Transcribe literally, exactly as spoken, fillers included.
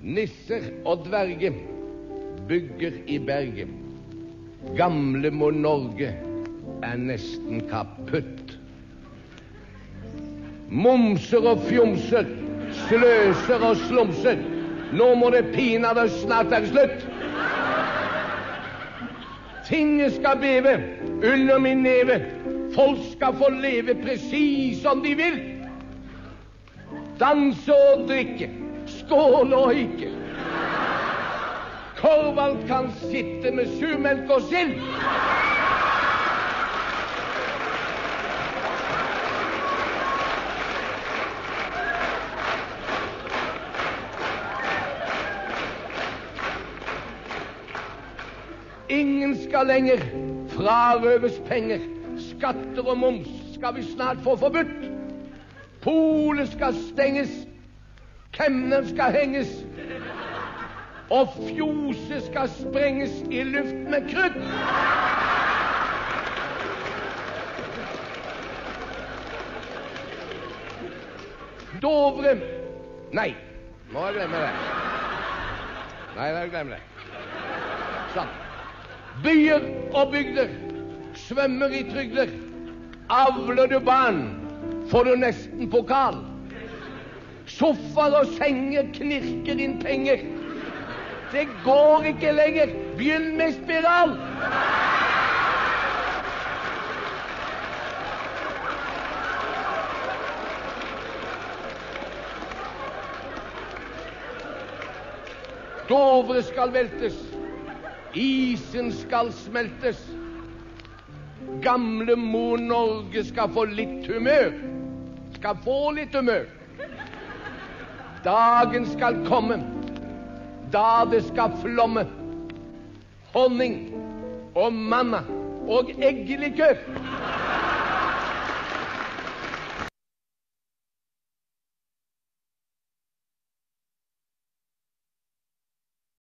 Nisser og dverge bygger i berget. Gamle må Norge er nesten kaputt. Momser og fjomser, sløser og slumser. Nå må det pinadø snart være slutt. Tinget skal beve under min neve. Folk skal få leve precis som de vil. Danse og drikke, skåle og hikke. Korvald kan sitte med surmelk og sild. Ingen skal lenger frarøves penger. Skatter og moms skal vi snart få forbudt. Polet skal stenges, kemner skal henges, og fjose skal sprenges i luft med krutt. Dovre. Nei, må jeg glemme det. Nei, jeg glemmer det. Sånn. Byer og bygder svømmer i trygder. Avler du barn, får du nesten pokal. Sofaer og senger knirker inn penger. Det går ikke lenger. Begynn med spiral. Dovre skal veltes. Isen skal smeltes. Gamle mor Norge skal få litt humør. Skal få litt humør. Dagen skal komme, da det skal flomme honning og manna og eggelikør.